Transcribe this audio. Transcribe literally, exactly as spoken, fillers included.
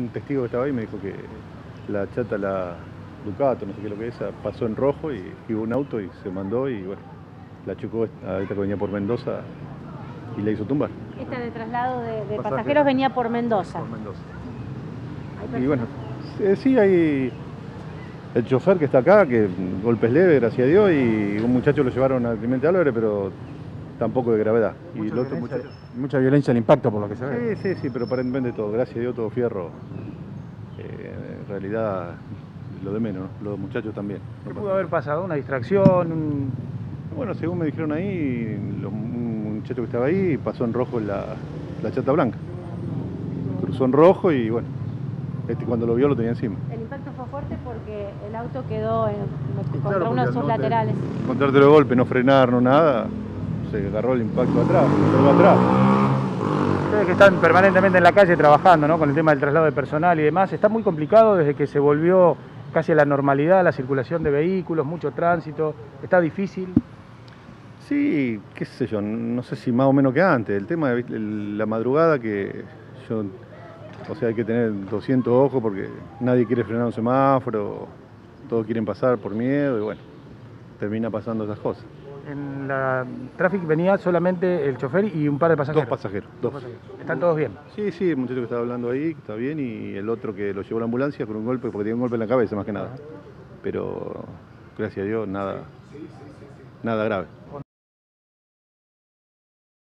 un testigo que estaba ahí me dijo que la chata, la Ducato, no sé qué es lo que es, pasó en rojo y, y hubo un auto y se mandó y bueno, la chocó a esta que venía por Mendoza y la hizo tumbar. Esta de traslado de, de Pasajeros. pasajeros venía por Mendoza. Por Mendoza. ¿Hay Y bueno, sí, sí hay el chofer que está acá, que golpes leves, gracias a Dios, y un muchacho lo llevaron a Clemente Álvarez, pero tampoco de gravedad. Mucha y el otro violencia, muchacho... mucha violencia al impacto, por lo que se ve. Sí, sí, sí, pero aparentemente todo, gracias a Dios, todo fierro. Eh, en realidad, lo de menos, ¿no? Los muchachos también. ¿Qué pudo haber pasado? ¿Una distracción? Un... Bueno, según me dijeron ahí, lo, un muchacho que estaba ahí pasó en rojo la, la chata blanca. Cruzó en rojo y bueno, este cuando lo vio lo tenía encima. El impacto fue fuerte porque el auto quedó en, Sí, contra claro, uno de porque sus al no laterales. Encontrarte de golpe, no frenar, no nada, se agarró el impacto atrás, todo atrás. Ustedes que están permanentemente en la calle trabajando, ¿no?, con el tema del traslado de personal y demás, está muy complicado desde que se volvió casi a la normalidad la circulación de vehículos, mucho tránsito, está difícil. Sí, qué sé yo, no sé si más o menos que antes. El tema de la madrugada que yo, o sea, hay que tener doscientos ojos porque nadie quiere frenar un semáforo, todos quieren pasar por miedo y bueno, termina pasando esas cosas. En la Traffic venía solamente el chofer y un par de pasajeros. Dos pasajeros, dos. dos pasajeros. ¿Están todos bien? Sí, sí, el muchacho que estaba hablando ahí, que está bien, y el otro que lo llevó a la ambulancia con un golpe, porque tenía un golpe en la cabeza más que nada. Pero, gracias a Dios, nada, nada grave.